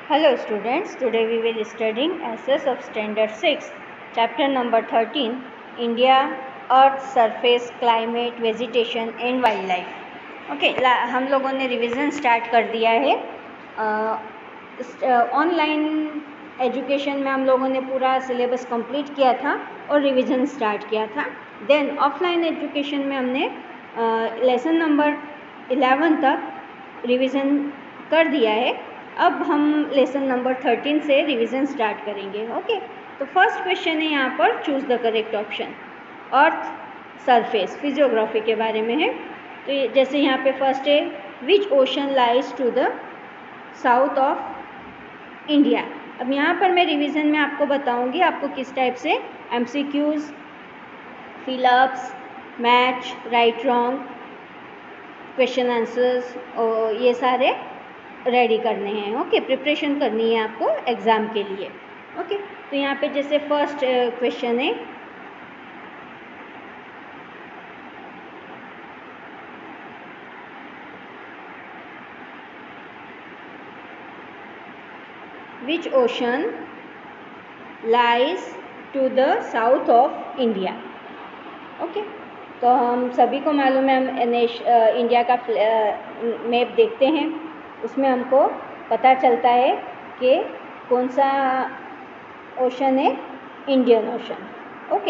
Hello students, today we will studying SS of Standard 6, Chapter number 13, India, Earth, Surface, Climate, Vegetation and Wildlife. Okay, हम लोगों ने revision start कर दिया है। Online education में हम लोगों ने पूरा सिलेबस कंप्लीट किया था और रिवीजन स्टार्ट किया था। देन ऑफलाइन एजुकेशन में हमने लेसन नंबर 11 तक रिवीजन कर दिया है। अब हम लेसन नंबर 13 से रिवीजन स्टार्ट करेंगे। ओके, तो फर्स्ट क्वेश्चन है यहाँ पर, choose the correct option. Earth surface physiography के बारे में है। तो जैसे यहाँ पे फर्स्ट है, which ocean lies to the south of India. अब यहाँ पर मैं रिवीजन में आपको बताऊंगी आपको किस टाइप से MCQs, fill ups, match, right wrong, question answers और ये सारे रेडी करने हैं। ओके, प्रिपरेशन करनी है आपको एग्ज़ाम के लिए। ओके, तो यहाँ पे जैसे फर्स्ट क्वेश्चन है, which ocean lies to the south of India. Okay, तो हम सभी को मालूम है, हम इंडिया का मैप देखते हैं, उसमें हमको पता चलता है कि कौन सा ओशन है, Indian ocean. Okay,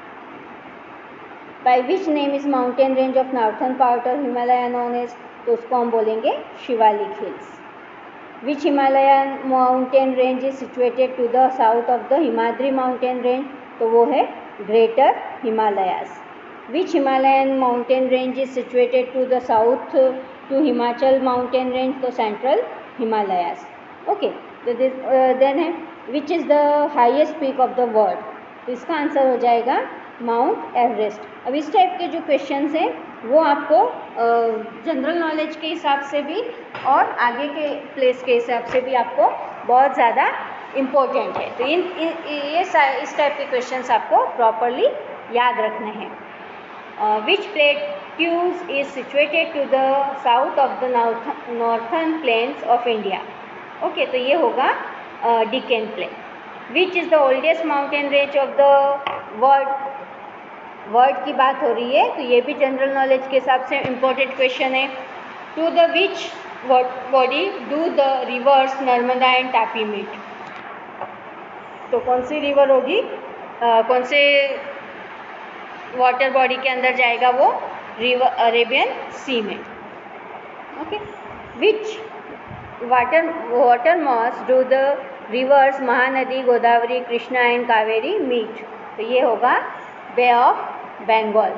by which name is mountain range of northern part of Himalaya known as, तो उसको हम बोलेंगे Shivalik hills. Which Himalayan mountain range is situated to the south of the Himadri mountain range, तो वो है greater Himalayas. Which Himalayan mountain range is situated to the south to Himachal mountain range, तो central Himalayas. Okay, तो then है, which is the highest peak of the world, तो इसका answer हो जाएगा माउंट एवरेस्ट। अब इस टाइप के जो क्वेश्चंस हैं वो आपको जनरल नॉलेज के हिसाब से भी और आगे के प्लेस के हिसाब से भी आपको बहुत ज़्यादा इम्पोर्टेंट है। तो इस टाइप के क्वेश्चंस आपको प्रॉपरली याद रखने हैं। Which plateaus is situated to the south of the northern plains of India. Okay, तो ये होगा Deccan plain. Which is the oldest mountain range of the world की बात हो रही है, तो ये भी जनरल नॉलेज के हिसाब से इम्पोर्टेंट क्वेश्चन है। To the which body do the rivers Narmada and Tapi meet, तो कौन सी रिवर होगी, कौन से वाटर बॉडी के अंदर जाएगा वो, रिवर अरेबियन सी में। Okay, which water mass do the rivers Mahanadi Godavari Krishna and Kaveri meet, तो ये होगा bay of Bengal.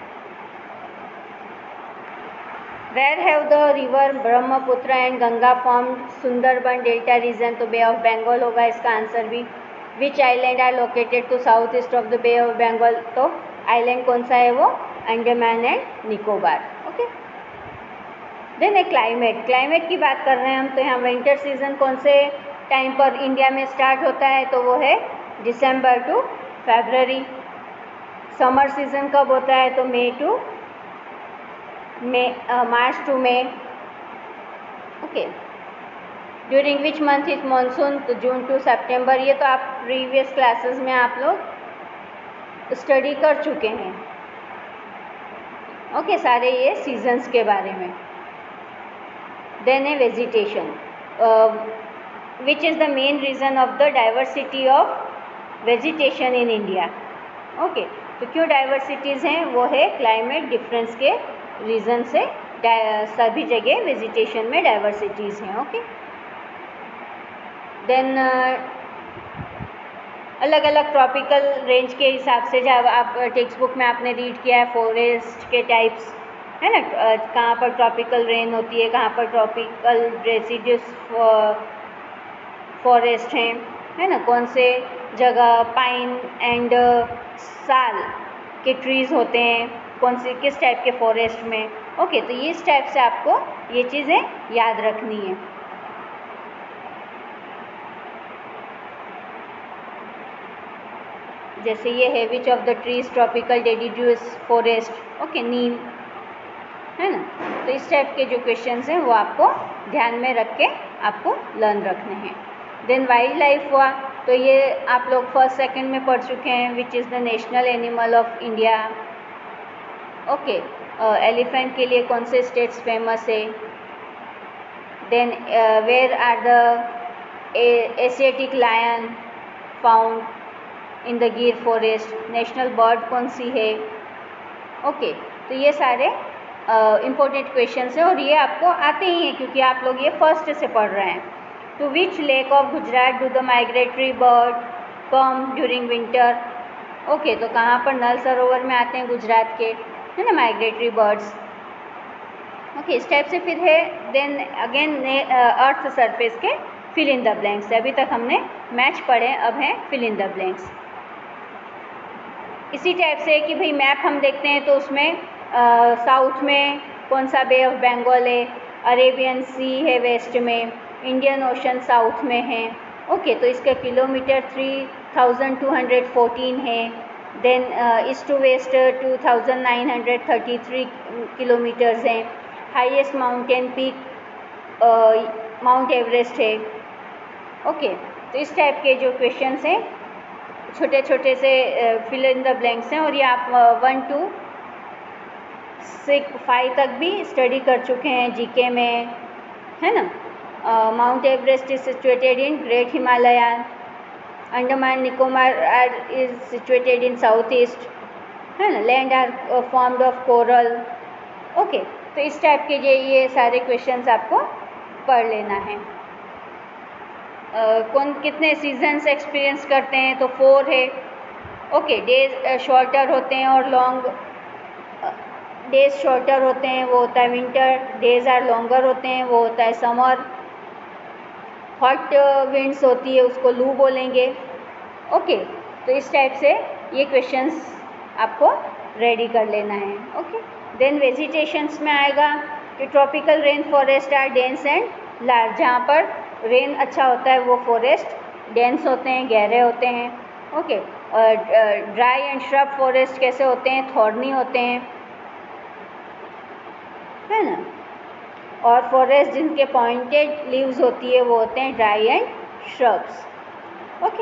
Where have the river Brahmaputra and Ganga formed Sundarban delta region, तो बे ऑफ बंगाल होगा इसका आंसर भी। Which island are located to south east of the bay of Bengal, तो island कौन सा है वो, Andaman and Nicobar. Okay, then है क्लाइमेट की बात कर रहे हैं हम, तो यहाँ विंटर सीजन कौन से टाइम पर इंडिया में स्टार्ट होता है, तो वो है December to February. Summer season कब होता है, तो March to May. Okay, during which month is monsoon, तो जून टू सितंबर। ये तो आप प्रीवियस क्लासेस में आप लोग स्टडी कर चुके हैं। ओके, सारे ये सीजन्स के बारे में। देन है vegetation, which is the main reason of the diversity of vegetation in India. Okay, तो क्यों डाइवर्सिटीज़ हैं, वो है क्लाइमेट डिफरेंस के रीज़न से सभी जगह वेजिटेशन में डाइवर्सिटीज़ हैं। ओके, देन अलग अलग ट्रॉपिकल रेंज के हिसाब से, जब आप टेक्स्ट बुक में आपने रीड किया है फॉरेस्ट के टाइप्स, है ना, कहाँ पर ट्रॉपिकल रेन होती है, कहाँ पर ट्रॉपिकल रेसिड्यूस फॉरेस्ट हैं, है ना, कौन से जगह पाइन एंड साल के ट्रीज़ होते हैं, कौन से किस टाइप के फॉरेस्ट में। ओके, तो ये इस टाइप से आपको ये चीज़ें याद रखनी है। जैसे ये है, which of the trees tropical deciduous forest, okay, neem, है ना। तो इस टाइप के जो क्वेश्चंस हैं वो आपको ध्यान में रख के आपको लर्न रखने हैं। देन वाइल्ड लाइफ हुआ, तो ये आप लोग फर्स्ट सेकंड में पढ़ चुके हैं, which is the national animal of India. Okay, elephant के लिए कौन से स्टेट्स फेमस है। Then where are the Asiatic lion found in the Gir forest, national bird कौन सी है। ओके, तो ये सारे इम्पोर्टेंट क्वेश्चंस हैं और ये आपको आते ही हैं क्योंकि आप लोग ये फर्स्ट से पढ़ रहे हैं। To which lake of Gujarat do the migratory bird come during winter. Okay, तो कहाँ पर नल सरोवर में आते हैं गुजरात के, है ना, माइग्रेटरी बर्ड्स। ओके, इस टाइप से फिर है। देन अगेन अर्थ सरफेस के फिल इन द ब्लैंक्स। अभी तक हमने मैच पढ़े, अब हैं फिल इन द ब्लैंक्स। इसी टाइप से कि भाई मैप हम देखते हैं तो उसमें साउथ में कौन सा बे ऑफ बंगाल है, अरेबियन सी है वेस्ट में, इंडियन ओशन साउथ में है। ओके, तो इसका किलोमीटर 3214 है। Then east to west 2933 kilometres हैं। Highest mountain peak mount Everest है। ओके, तो इस टाइप के जो क्वेश्चंस हैं छोटे छोटे से फिल इन द ब्लैंक्स हैं और ये आप 1 to 5 तक भी स्टडी कर चुके हैं जीके में, है ना। Mount Everest is situated in great Himalayan, Andaman Nicobar is situated in south east, है ना। Land are formed of coral. Okay, तो इस टाइप के ये सारे क्वेश्चंस आपको पढ़ लेना है। कौन कितने सीजन्स एक्सपीरियंस करते हैं, तो 4 है। ओके, डेज शॉर्टर होते हैं और लॉन्ग डेज शॉर्टर होते हैं, वो होता है विंटर। डेज आर लॉन्गर होते हैं, वो होता है समर। हॉट विंड्स होती है, उसको लू बोलेंगे। ओके, तो इस टाइप से ये क्वेश्चंस आपको रेडी कर लेना है। ओके, देन वेजिटेशंस में आएगा कि tropical rain forest are dense and large. जहाँ पर रेन अच्छा होता है वो फॉरेस्ट डेंस होते हैं, गहरे होते हैं। Okay, dry and shrub forest कैसे होते हैं, थॉर्नी होते हैं, है ना। और फॉरेस्ट जिनके पॉइंटेड लीव्स होती है वो होते हैं ड्राई एंड श्रब्स। ओके,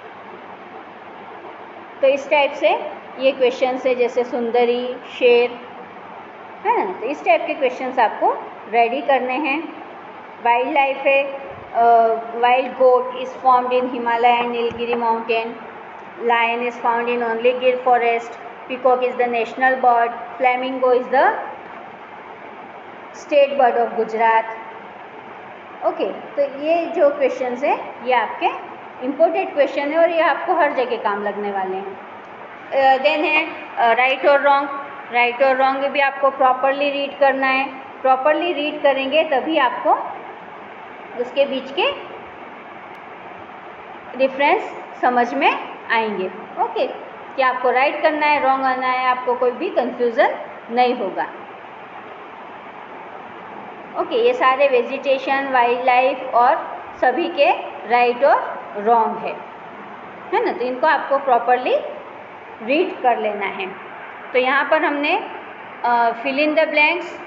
तो इस टाइप से ये क्वेश्चंस है, जैसे सुंदरी, शेर, है ना। तो इस टाइप के क्वेश्चंस आपको रेडी करने हैं। वाइल्ड लाइफ है, wild goat is formed in Himalaya and Nilgiri mountain, lion is found in only Gir forest, peacock is the national bird, flamingo is the state bird of Gujarat. Okay, तो ये जो क्वेश्चंस हैं ये आपके इम्पोर्टेंट क्वेश्चन है और ये आपको हर जगह काम लगने वाले हैं। देन है राइट और रॉन्ग। राइट और रॉन्ग भी आपको प्रॉपरली रीड करना है। प्रॉपरली रीड करेंगे तभी आपको उसके बीच के डिफरेंस समझ में आएंगे। ओके, कि आपको राइट करना है, रॉन्ग आना है, आपको कोई भी कंफ्यूजन नहीं होगा। ओके, ये सारे वेजिटेशन, वाइल्ड लाइफ और सभी के राइट और रॉन्ग है ना। तो इनको आपको प्रॉपरली रीड कर लेना है। तो यहाँ पर हमने fill in the blanks,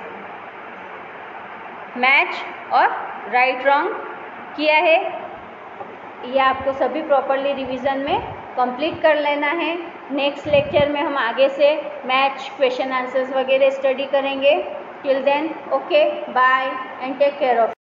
match और राइट रॉन्ग किया है। ये आपको सभी प्रॉपरली रिवीजन में कंप्लीट कर लेना है। नेक्स्ट लेक्चर में हम आगे से मैच, क्वेश्चन आंसर्स वगैरह स्टडी करेंगे। Till then, okay, bye and take care of